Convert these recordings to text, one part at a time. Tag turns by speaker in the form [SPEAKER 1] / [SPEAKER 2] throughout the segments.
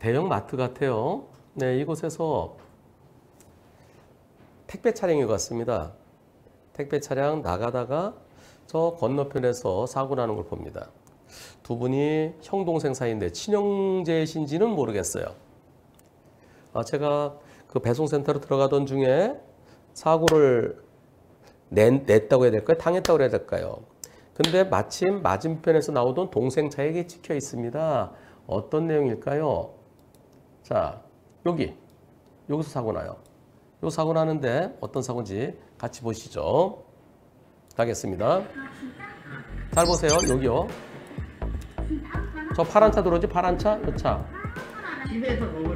[SPEAKER 1] 대형 마트 같아요. 네, 이곳에서 택배 차량이 갔습니다. 택배 차량 나가다가 저 건너편에서 사고 나는 걸 봅니다. 두 분이 형 동생 사이인데 친형제신지는 모르겠어요. 제가 그 배송센터로 들어가던 중에 사고를 냈다고 해야 될까요? 당했다고 해야 될까요? 근데 마침 맞은편에서 나오던 동생 차에게 찍혀 있습니다. 어떤 내용일까요? 자, 여기서 사고 나요. 요 사고 나는데 어떤 사고인지 같이 보시죠. 가겠습니다. 잘 보세요. 여기요. 저 파란 차 들어오지? 파란 차? 요 차.
[SPEAKER 2] 집에서 먹을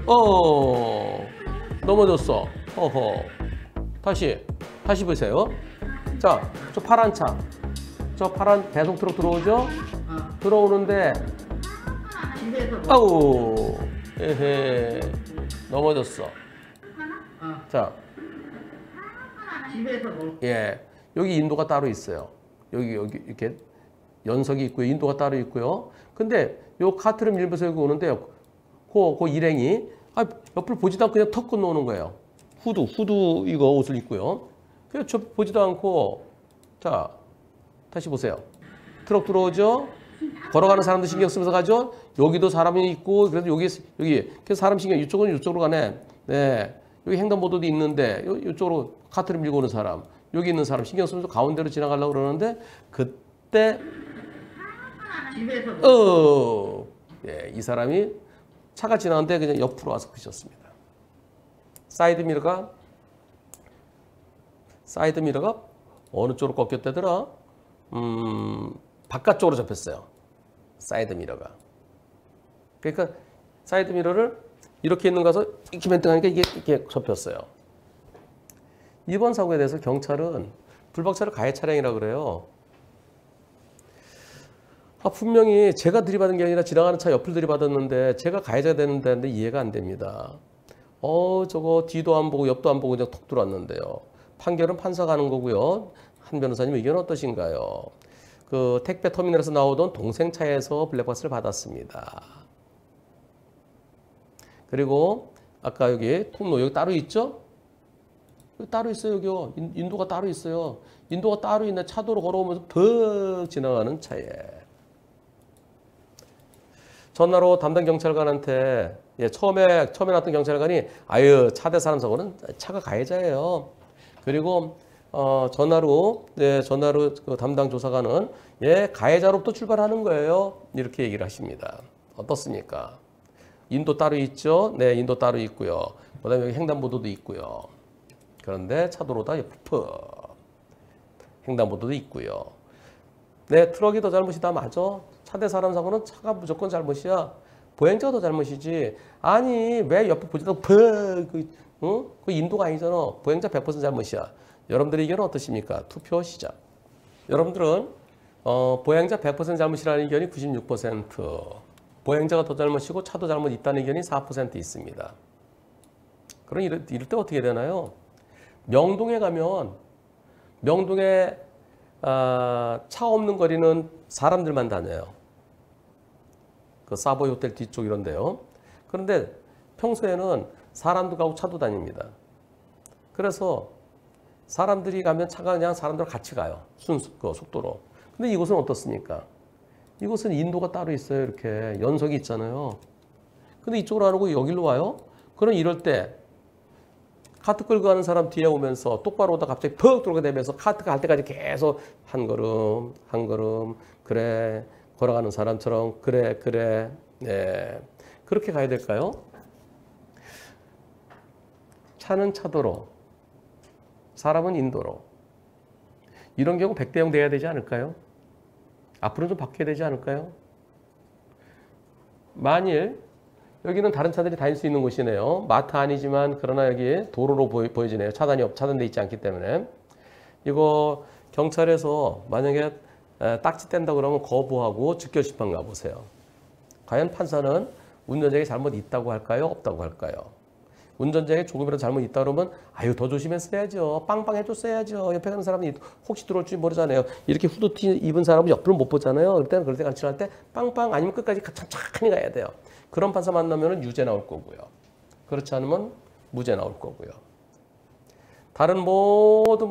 [SPEAKER 1] 넘어졌어. 어허. 다시 보세요. 자, 저 파란 차. 저 파란 배송 트럭 들어오죠? 들어오는데
[SPEAKER 2] 집에서
[SPEAKER 1] 아우. 에헤. 넘어졌어. 자.
[SPEAKER 2] 집에서
[SPEAKER 1] 예. 여기 인도가 따로 있어요. 여기 이렇게 연석이 있고요. 인도가 따로 있고요. 근데 요 카트를 밀면서 여기 오는데 그 일행이 옆을 보지도 않고 그냥 턱 건너오는 거예요. 후드 이거 옷을 입고요. 그래서 저 보지도 않고 자 다시 보세요. 트럭 들어오죠. 걸어가는 사람도 신경 쓰면서 가죠. 여기도 사람이 있고 그래서 여기 그래서 사람 신경 이쪽으로 가네. 네 여기 횡단보도도 있는데 이쪽으로 카트를 밀고 오는 사람 여기 있는 사람 신경 쓰면서 가운데로 지나가려고 그러는데 그때
[SPEAKER 2] 집에서
[SPEAKER 1] 예, 이 사람이 차가 지나는데 그냥 옆으로 와서 부셨습니다. 사이드 미러가 어느 쪽으로 꺾였다더라? 바깥쪽으로 접혔어요. 사이드 미러가. 그러니까 사이드 미러를 이렇게 있는 가서 이렇게 멘팅하니까 이게 이렇게 접혔어요. 이번 사고에 대해서 경찰은 불박차를 가해 차량이라고 그래요. 분명히 제가 들이받은 게 아니라 지나가는 차 옆을 들이받았는데 제가 가해자가 되는데 이해가 안 됩니다. 저거 뒤도 안 보고 옆도 안 보고 그냥 톡 들어왔는데요. 판결은 판사가 하는 거고요. 한 변호사님 의견은 어떠신가요? 그 택배 터미널에서 나오던 동생 차에서 블랙박스를 받았습니다. 그리고 아까 여기 통로 여기 따로 있죠? 여기 따로 있어요. 여기요. 인도가 따로 있어요. 인도가 따로 있는 차도로 걸어오면서 퍽 지나가는 차에 전화로 담당 경찰관한테 처음에 나왔던 경찰관이 차대 사람 사고는 차가 가해자예요. 그리고 전화로 그 담당 조사관은 가해자로부터 출발하는 거예요. 이렇게 얘기를 하십니다. 어떻습니까? 인도 따로 있죠? 네, 인도 따로 있고요. 그다음에 여기 횡단보도도 있고요. 그런데 차도로다 횡단보도도 있고요. 네, 트럭이 더 잘못이다. 맞아. 차대 사람 사고는 차가 무조건 잘못이야. 보행자가 더 잘못이지. 아니 왜 옆에 보지도 그 인도가 아니잖아. 보행자 100% 잘못이야. 여러분들의 의견은 어떠십니까? 투표 시작. 여러분들은 보행자 100% 잘못이라는 의견이 96%, 보행자가 더 잘못이고 차도 잘못 있다는 의견이 4% 있습니다. 그럼 이럴 때 어떻게 되나요? 명동에 가면 명동에 차 없는 거리는 사람들만 다녀요. 그 사보이 호텔 뒤쪽 이런데요. 그런데 평소에는 사람도 가고 차도 다닙니다. 그래서 사람들이 가면 차가 그냥 사람들과 같이 가요. 그 속도로. 근데 이곳은 어떻습니까? 이곳은 인도가 따로 있어요. 이렇게 연석이 있잖아요. 근데 이쪽으로 안 오고 여기로 와요? 그럼 이럴 때 카트 끌고 가는 사람 뒤에 오면서 똑바로 오다 갑자기 퍽 돌아다니면서 카트 갈 때까지 계속 한 걸음 그래 걸어가는 사람처럼 그래 네 그렇게 가야 될까요? 차는 차도로 사람은 인도로 이런 경우 100대 0 돼야 되지 않을까요? 앞으로 좀 바뀌어야 되지 않을까요? 만일 여기는 다른 차들이 다닐 수 있는 곳이네요. 마트 아니지만 그러나 여기 도로로 보여지네요. 차단돼 있지 않기 때문에. 이거 경찰에서 만약에 딱지 뗀다 그러면 거부하고 즉결심판 가보세요. 과연 판사는 운전자에게 잘못 있다고 할까요? 없다고 할까요? 운전자에게 조금이라도 잘못 있다 그러면 아유 더 조심했어야죠. 빵빵 해줬어야죠. 옆에 가는 사람이 혹시 들어올지 모르잖아요. 이렇게 후드티 입은 사람은 옆으로 못 보잖아요. 그럴 때 간칠할 때 빵빵 아니면 끝까지 천천히 가야 돼요. 그런 판사 만나면 유죄 나올 거고요. 그렇지 않으면 무죄 나올 거고요. 다른 모든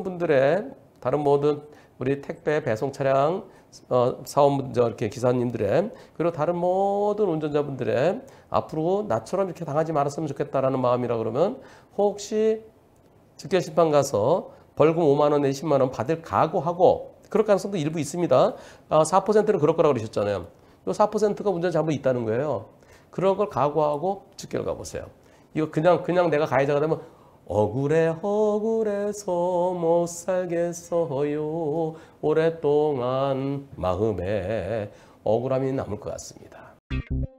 [SPEAKER 1] 우리 택배 배송 차량 사원분들 이렇게 기사님들의 그리고 다른 모든 운전자분들의 앞으로 나처럼 이렇게 당하지 말았으면 좋겠다라는 마음이라 그러면 혹시 직결심판 가서 벌금 5만 원 내지 10만 원 받을 각오하고 그럴 가능성도 일부 있습니다. 4%는 그럴 거라고 그러셨잖아요. 이 4%가 운전 잘못 있다는 거예요. 그런 걸 각오하고 직결 가보세요. 이거 그냥 내가 가해자가 되면 억울해서 못 살겠어요. 오랫동안 마음에 억울함이 남을 것 같습니다.